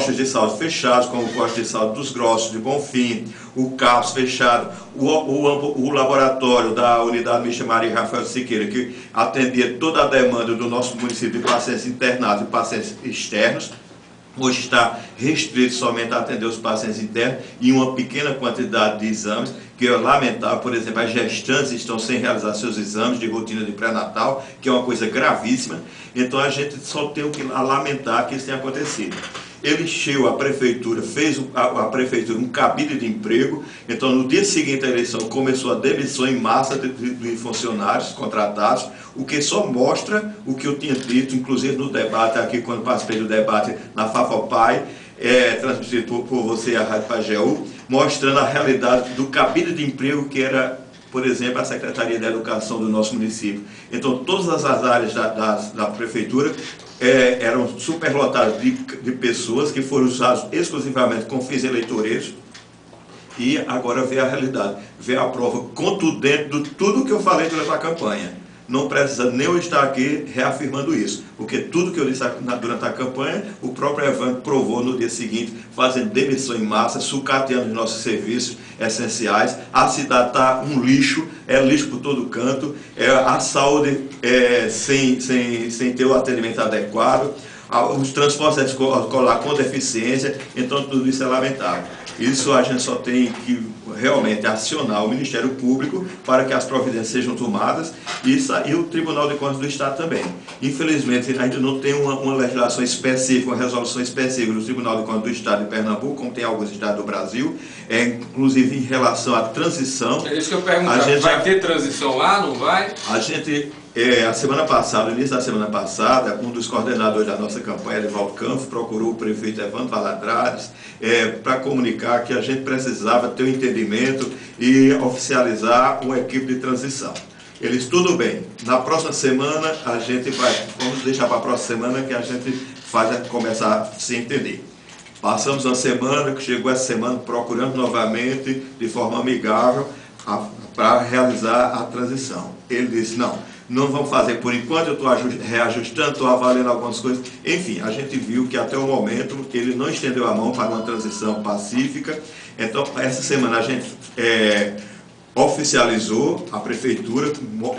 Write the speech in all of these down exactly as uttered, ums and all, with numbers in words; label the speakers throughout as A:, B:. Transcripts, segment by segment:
A: postos de saúde fechados, como o posto de saúde dos Grossos, de Bonfim, o CAPS fechado, o, o, o laboratório da unidade Michel Maria Rafael Siqueira, que atendia toda a demanda do nosso município de pacientes internados e pacientes externos, hoje está restrito somente a atender os pacientes internos e uma pequena quantidade de exames, que é lamentável. Por exemplo, as gestantes estão sem realizar seus exames de rotina de pré-natal, que é uma coisa gravíssima. Então a gente só tem o que lamentar que isso tenha acontecido. Ele encheu a prefeitura, fez a, a prefeitura um cabide de emprego, então no dia seguinte à eleição começou a demissão em massa de, de, de funcionários contratados, o que só mostra o que eu tinha dito, inclusive no debate aqui, quando participei do debate na FAFOPAI, é, transmitido por, por você, a Rádio Pajeú, mostrando a realidade do cabide de emprego que era, por exemplo, a Secretaria da Educação do nosso município. Então, todas as áreas da, da, da prefeitura é, eram superlotadas de, de pessoas que foram usadas exclusivamente com fins eleitoreiros, e agora vê a realidade, vê a prova contundente de tudo que eu falei durante a campanha. Não precisa nem eu estar aqui reafirmando isso, porque tudo que eu disse durante a campanha, o próprio Evandro provou no dia seguinte, fazendo demissão em massa, sucateando os nossos serviços essenciais. A cidade está um lixo, é lixo por todo canto, é, a saúde é, sem, sem, sem ter o atendimento adequado, os transportes escolares com deficiência, então tudo isso é lamentável. Isso a gente só tem que realmente acionar o Ministério Público para que as providências sejam tomadas e, e o Tribunal de Contas do Estado também. Infelizmente, ainda não tem uma, uma legislação específica, uma resolução específica do Tribunal de Contas do Estado de Pernambuco, como tem alguns estados do Brasil, é, inclusive em relação à transição.
B: É isso que eu perguntava, vai já, ter transição lá, não vai?
A: A gente... É, a semana passada, no início da semana passada, um dos coordenadores da nossa campanha, Edivaldo Campos, procurou o prefeito Evandro Valadares é, para comunicar que a gente precisava ter um entendimento e oficializar uma equipe de transição. Ele disse, tudo bem, na próxima semana a gente vai, vamos deixar para a próxima semana que a gente faz, começar a se entender. Passamos uma semana, que chegou essa semana, procurando novamente, de forma amigável, para realizar a transição. Ele disse, não, não vamos fazer por enquanto, eu estou reajustando, estou avaliando algumas coisas. Enfim, a gente viu que até o momento ele não estendeu a mão para uma transição pacífica. Então, essa semana a gente é, oficializou a prefeitura,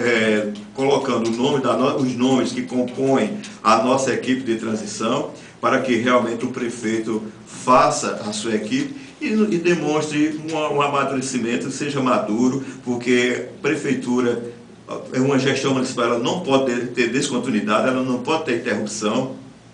A: é, colocando o nome da no, os nomes que compõem a nossa equipe de transição, para que realmente o prefeito faça a sua equipe e, e demonstre um, um amadurecimento, seja maduro, porque a prefeitura é uma gestão municipal, ela não pode ter descontinuidade, ela não pode ter interrupção,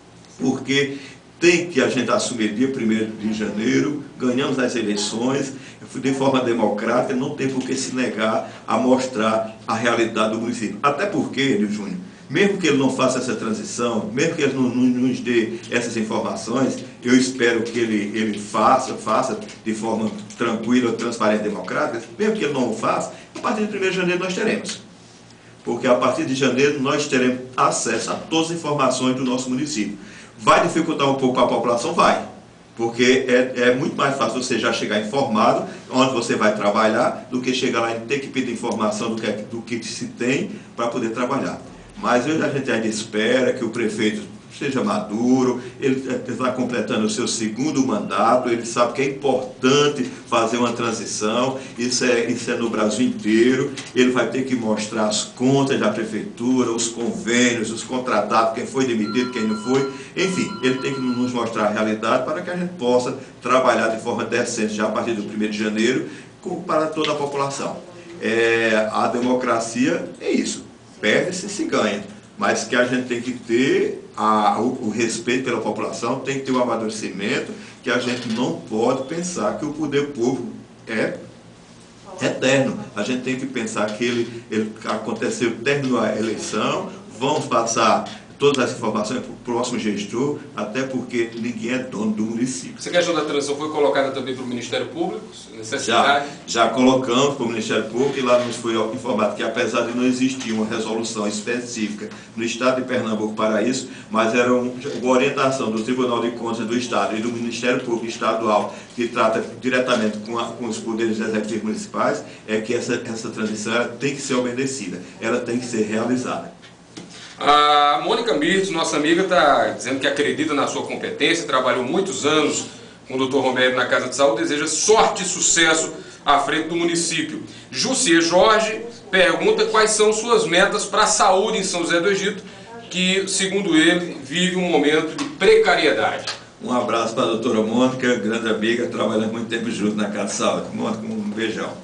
A: porque tem que a gente assumir dia primeiro de janeiro, ganhamos as eleições de forma democrática, não tem por que se negar a mostrar a realidade do município. Até porque, Nil Júnior, mesmo que ele não faça essa transição, mesmo que ele não, não nos dê essas informações, eu espero que ele, ele faça, faça de forma tranquila, transparente e democrática, mesmo que ele não o faça, a partir de primeiro de janeiro nós teremos. Porque a partir de janeiro nós teremos acesso a todas as informações do nosso município. Vai dificultar um pouco a população? Vai. Porque é, é muito mais fácil você já chegar informado onde você vai trabalhar do que chegar lá e ter que pedir informação do que, do que se tem para poder trabalhar. Mas hoje a gente ainda espera que o prefeito seja maduro, ele está completando o seu segundo mandato, ele sabe que é importante fazer uma transição, isso é, isso é no Brasil inteiro, ele vai ter que mostrar as contas da prefeitura, os convênios, os contratados, quem foi demitido, quem não foi, enfim, ele tem que nos mostrar a realidade para que a gente possa trabalhar de forma decente já a partir do primeiro de janeiro para toda a população. É, a democracia é isso, perde-se se ganha. Mas que a gente tem que ter a, o, o respeito pela população, tem que ter o amadurecimento, que a gente não pode pensar que o poder público é eterno. A gente tem que pensar que ele, ele aconteceu, terminou a eleição, vamos passar todas as informações para o próximo gestor, até porque ninguém é dono do município.
B: Essa questão da transição foi colocada também para o Ministério Público? Necessidade?
A: Já, já colocamos para o Ministério Público e lá nos foi informado que, apesar de não existir uma resolução específica no Estado de Pernambuco para isso, mas era um, uma orientação do Tribunal de Contas do Estado e do Ministério Público Estadual, que trata diretamente com, a, com os poderes executivos municipais, é que essa, essa transição ela tem que ser obedecida, ela tem que ser realizada.
B: A Mônica Mirtz, nossa amiga, está dizendo que acredita na sua competência, trabalhou muitos anos com o doutor Romero na Casa de Saúde, deseja sorte e sucesso à frente do município. Jussier Jorge pergunta quais são suas metas para a saúde em São José do Egito, que, segundo ele, vive um momento de precariedade.
A: Um abraço para a doutora Mônica, grande amiga, trabalhando muito tempo junto na Casa de Saúde. Mônica, um beijão.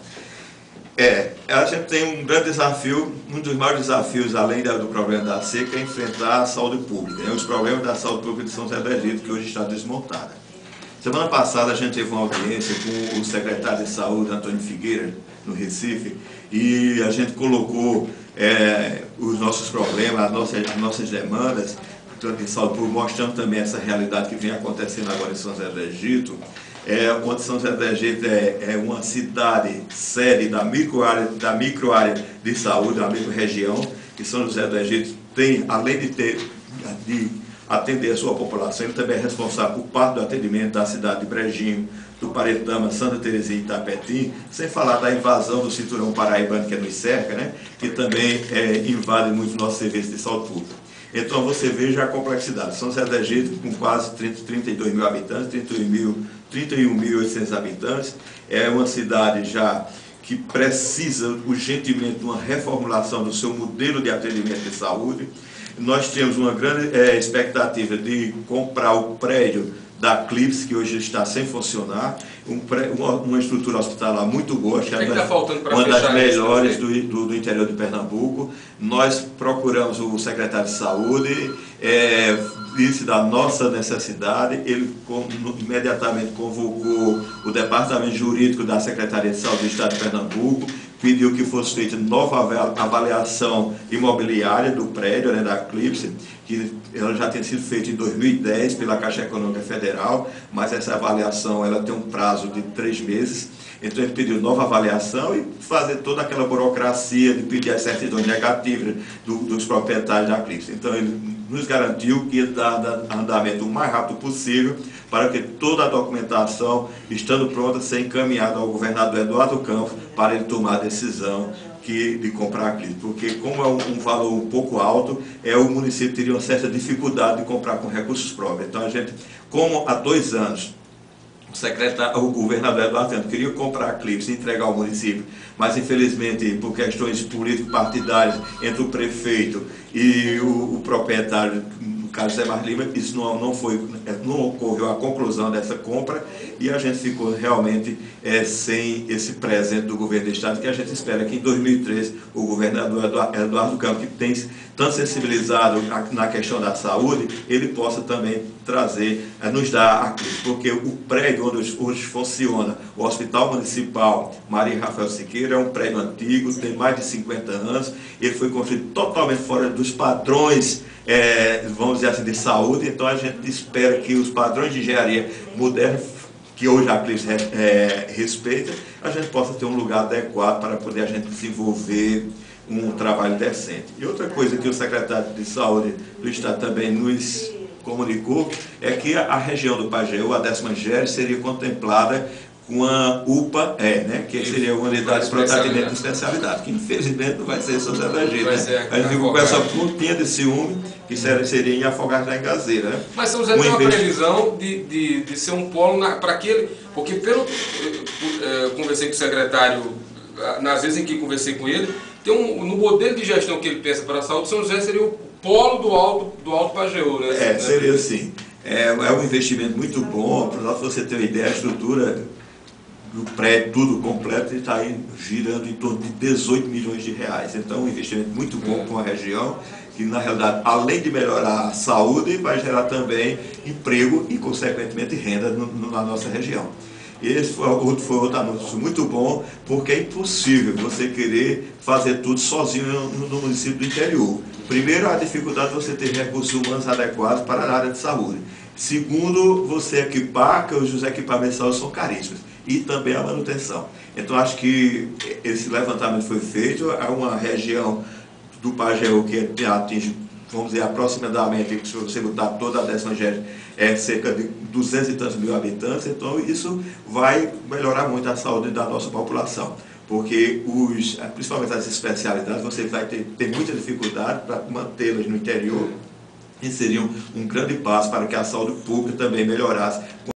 A: É, a gente tem um grande desafio, um dos maiores desafios, além do problema da seca, é enfrentar a saúde pública, né? Os problemas da saúde pública de São José do Egito, que hoje está desmontada. Semana passada a gente teve uma audiência com o secretário de Saúde, Antônio Figueira, no Recife, e a gente colocou é, os nossos problemas, as nossas, as nossas demandas, de saúde pública, mostrando também essa realidade que vem acontecendo agora em São José do Egito. É, onde São José do Egito é, é uma cidade sede da microárea da microárea de saúde, da micro-região, que São José do Egito tem, além de ter de atender a sua população, ele também é responsável por parte do atendimento da cidade de Brejinho, do Paretama, Santa Terezinha e Itapetim, sem falar da invasão do cinturão paraibano que nos cerca, né, que também é, invade muito o nosso serviço de saúde pública. Então você veja a complexidade. São José do Egito, com quase trinta e dois mil habitantes, trinta e um mil e oitocentos habitantes, é uma cidade já que precisa urgentemente de uma reformulação do seu modelo de atendimento de saúde. Nós temos uma grande é, expectativa de comprar o prédio da Clips, que hoje está sem funcionar, um pré, uma, uma estrutura hospitalar muito boa, que é uma, das, uma das melhores do, do, do interior de Pernambuco. Nós procuramos o secretário de Saúde, é, disse da nossa necessidade, ele com, imediatamente convocou o departamento jurídico da Secretaria de Saúde do Estado de Pernambuco, pediu que fosse feita nova avaliação imobiliária do prédio, né, da Clips, que ela já tinha sido feita em dois mil e dez pela Caixa Econômica Federal, mas essa avaliação ela tem um prazo de três meses. Então ele pediu nova avaliação e fazer toda aquela burocracia de pedir as certidões negativas do, dos proprietários da Clips. Então ele nos garantiu que ia dar andamento o mais rápido possível para que toda a documentação, estando pronta, seja encaminhada ao governador Eduardo Campos para ele tomar a decisão que, de comprar a Clips. Porque como é um, um valor um pouco alto, é, o município teria uma certa dificuldade de comprar com recursos próprios. Então a gente, como há dois anos, O, secretário, o governador Eduardo Campos queria comprar a Clips e entregar ao município, mas infelizmente por questões político-partidárias entre o prefeito e o, o proprietário, no caso Zé Mar Lima, isso não, não, foi, não ocorreu a conclusão dessa compra e a gente ficou realmente é, sem esse presente do governo do estado, que a gente espera que em dois mil e treze o governador Eduardo Campos, que tem tanto sensibilizado na questão da saúde, ele possa também trazer, nos dar a Clips, porque o prédio onde hoje funciona o Hospital Municipal Maria Rafael Siqueira é um prédio antigo, tem mais de cinquenta anos, ele foi construído totalmente fora dos padrões, é, vamos dizer assim, de saúde, então a gente espera que os padrões de engenharia moderna, que hoje a Clips é, respeita, a gente possa ter um lugar adequado para poder a gente desenvolver um trabalho decente. E outra coisa que o secretário de Saúde do Estado também nos comunicou é que a região do Pajeú, a décima G E R, seria contemplada com a U P A-E, né, que seria uma unidade de atendimento de especialidade, que infelizmente não vai ser São José do Egito, né? A gente ficou com essa pontinha de ciúme, que seria em Afogados da Engazeira, né?
B: Mas São José um tem uma previsão de, de, de ser um polo para aquele, porque pelo, eu conversei com o secretário, nas vezes em que conversei com ele, tem um, no modelo de gestão que ele pensa para a saúde, São José seria o polo do Alto, do Alto Pajeú, né?
A: É, seria assim. É, é um investimento muito bom, para você ter uma ideia, a estrutura do prédio, tudo completo, está aí girando em torno de dezoito milhões de reais. Então, um investimento muito bom para uma região, que na realidade, além de melhorar a saúde, vai gerar também emprego e, consequentemente, renda no, no, na nossa região. Esse foi outro, foi outro anúncio muito bom, porque é impossível você querer fazer tudo sozinho no, no município do interior. Primeiro, a dificuldade de você ter recursos humanos adequados para a área de saúde. Segundo, você equipar, que os equipamentos de saúde são caríssimos. E também a manutenção. Então, acho que esse levantamento foi feito, é uma região do Pajeú que atinge, vamos dizer, aproximadamente, se você botar toda a décima G E R, é cerca de duzentos e tantos mil habitantes, então isso vai melhorar muito a saúde da nossa população. porque os, principalmente as especialidades, você vai ter, ter muita dificuldade para mantê-las no interior, e seria um, um grande passo para que a saúde pública também melhorasse.